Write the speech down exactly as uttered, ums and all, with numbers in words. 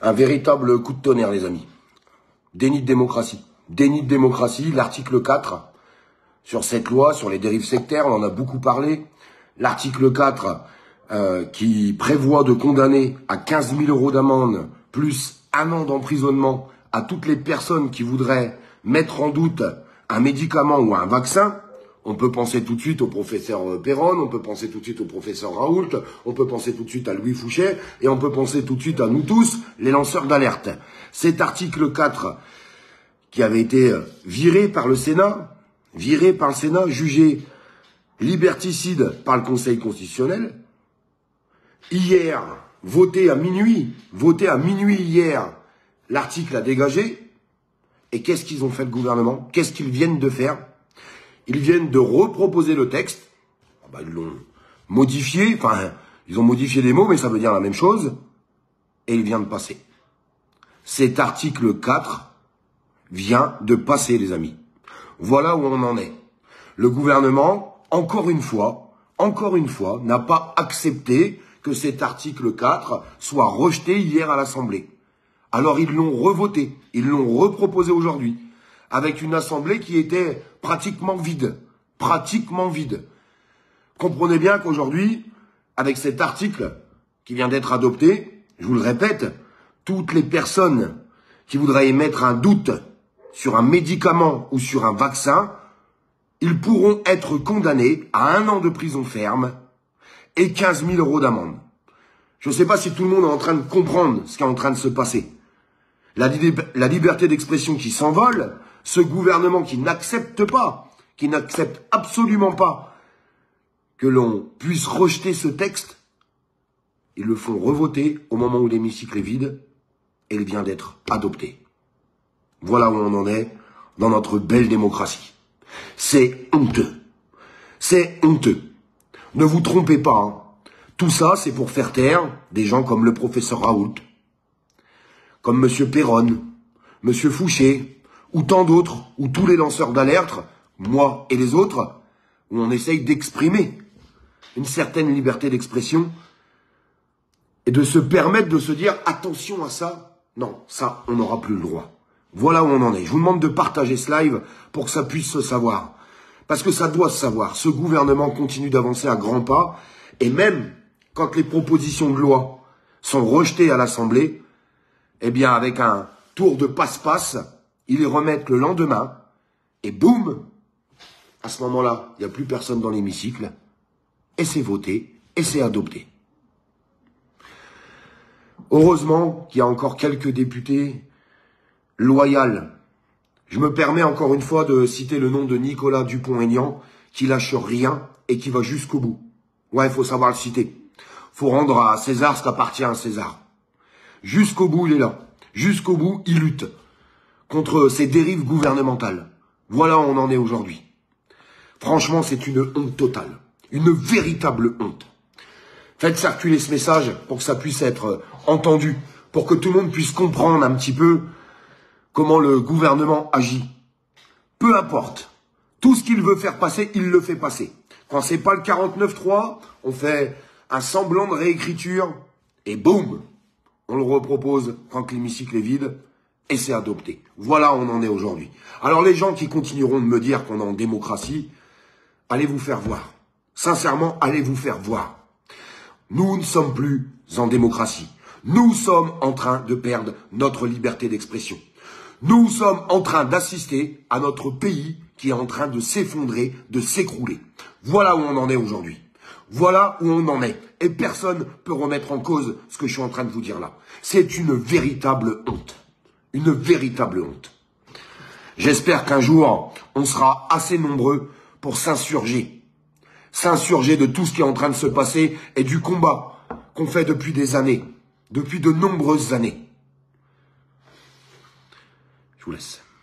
Un véritable coup de tonnerre, les amis. Déni de démocratie. Déni de démocratie, l'article quatre, sur cette loi, sur les dérives sectaires, on en a beaucoup parlé. L'article quatre, euh, qui prévoit de condamner à quinze mille euros d'amende, plus un an d'emprisonnement à toutes les personnes qui voudraient mettre en doute un médicament ou un vaccin. On peut penser tout de suite au professeur Perron, on peut penser tout de suite au professeur Raoult, on peut penser tout de suite à Louis Fouché, et on peut penser tout de suite à nous tous, les lanceurs d'alerte. Cet article quatre, qui avait été viré par le Sénat, viré par le Sénat, jugé liberticide par le Conseil constitutionnel, hier, voté à minuit, voté à minuit hier, l'article a dégagé, et qu'est-ce qu'ils ont fait le gouvernement? Qu'est-ce qu'ils viennent de faire? Ils viennent de reproposer le texte. Bah, ils l'ont modifié. Enfin, ils ont modifié des mots, mais ça veut dire la même chose. Et il vient de passer. Cet article quatre vient de passer, les amis. Voilà où on en est. Le gouvernement, encore une fois, encore une fois, n'a pas accepté que cet article quatre soit rejeté hier à l'Assemblée. Alors ils l'ont revoté. Ils l'ont reproposé aujourd'hui. Avec une assemblée qui était pratiquement vide. Pratiquement vide. Comprenez bien qu'aujourd'hui, avec cet article qui vient d'être adopté, je vous le répète, toutes les personnes qui voudraient émettre un doute sur un médicament ou sur un vaccin, ils pourront être condamnés à un an de prison ferme et quinze mille euros d'amende. Je ne sais pas si tout le monde est en train de comprendre ce qui est en train de se passer. La, li la liberté d'expression qui s'envole, ce gouvernement qui n'accepte pas, qui n'accepte absolument pas que l'on puisse rejeter ce texte, ils le font revoter au moment où l'hémicycle est vide et il vient d'être adopté. Voilà où on en est dans notre belle démocratie. C'est honteux. C'est honteux. Ne vous trompez pas. Hein. Tout ça, c'est pour faire taire des gens comme le professeur Raoult, comme monsieur Perron, monsieur Fouché, ou tant d'autres, ou tous les lanceurs d'alerte, moi et les autres, où on essaye d'exprimer une certaine liberté d'expression et de se permettre de se dire attention à ça. Non, ça, on n'aura plus le droit. Voilà où on en est. Je vous demande de partager ce live pour que ça puisse se savoir. Parce que ça doit se savoir. Ce gouvernement continue d'avancer à grands pas. Et même quand les propositions de loi sont rejetées à l'Assemblée, eh bien avec un tour de passe-passe, ils les remettent le lendemain. Et boum, à ce moment-là, il n'y a plus personne dans l'hémicycle. Et c'est voté. Et c'est adopté. Heureusement qu'il y a encore quelques députés loyaux. Je me permets encore une fois de citer le nom de Nicolas Dupont-Aignan, qui lâche rien et qui va jusqu'au bout. Ouais, il faut savoir le citer. Faut rendre à César ce qu'appartient à César. Jusqu'au bout, il est là. Jusqu'au bout, il lutte contre ces dérives gouvernementales. Voilà où on en est aujourd'hui. Franchement, c'est une honte totale. Une véritable honte. Faites circuler ce message pour que ça puisse être entendu, pour que tout le monde puisse comprendre un petit peu comment le gouvernement agit. Peu importe. Tout ce qu'il veut faire passer, il le fait passer. Quand c'est pas le quarante-neuf trois, on fait un semblant de réécriture et boum, on le repropose quand l'hémicycle est vide et c'est adopté. Voilà où on en est aujourd'hui. Alors les gens qui continueront de me dire qu'on est en démocratie, allez vous faire voir. Sincèrement, allez vous faire voir. Nous ne sommes plus en démocratie. Nous sommes en train de perdre notre liberté d'expression. Nous sommes en train d'assister à notre pays qui est en train de s'effondrer, de s'écrouler. Voilà où on en est aujourd'hui. Voilà où on en est. Et personne ne peut remettre en cause ce que je suis en train de vous dire là. C'est une véritable honte. Une véritable honte. J'espère qu'un jour, on sera assez nombreux pour s'insurger. S'insurger de tout ce qui est en train de se passer et du combat qu'on fait depuis des années. Depuis de nombreuses années. Je vous laisse.